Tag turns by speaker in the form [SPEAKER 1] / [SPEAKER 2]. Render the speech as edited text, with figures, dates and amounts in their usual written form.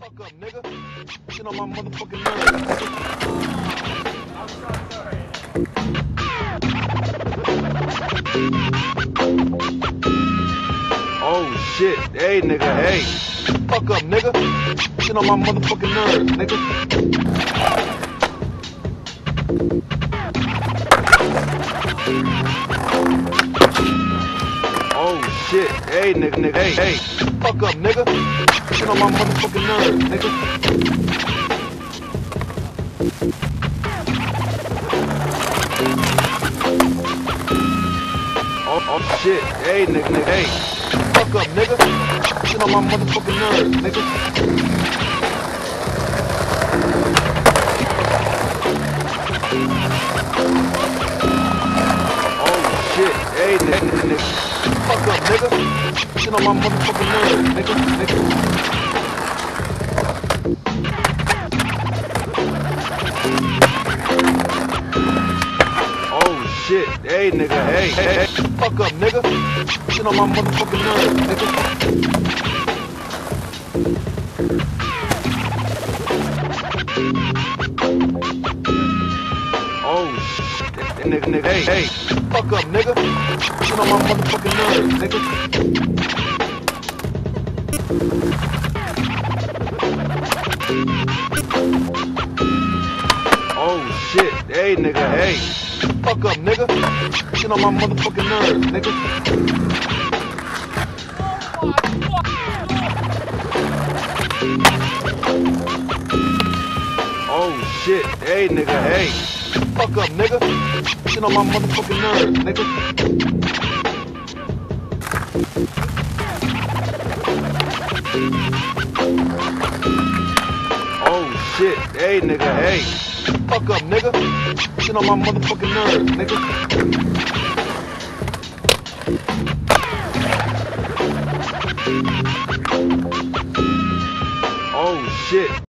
[SPEAKER 1] Fuck up, nigga. Shit on my motherfucking nerves, nigga. Oh shit, hey nigga, hey. Fuck up, nigga. Shit on my motherfucking nerves, nigga. Oh shit, hey nigga, hey, hey. Fuck up, nigga. Shit on my motherfucking nerves, nigga. Oh shit, hey nigga, hey. Fuck up, nigga. Shit on my motherfucking nerves, nigga. Oh shit, hey nigga. Fuck up, nigga. Shit on my motherfucking nerves, nigga. Oh shit, hey nigga, hey, hey, hey. Fuck up, nigga. Shit on my motherfucking nerves, nigga. Oh shit, nigga, hey, hey. Fuck up, nigga. Shit on my motherfucking nerves, nigga. Oh shit, hey nigga, hey. Fuck up, nigga. Shit on my motherfucking nerves, nigga. Oh shit, hey nigga, hey. Fuck up, nigga. Shit on my motherfucking nerves, nigga. Oh shit, hey nigga, hey. Fuck up, nigga. Shit on my motherfucking nerves, nigga. Oh shit.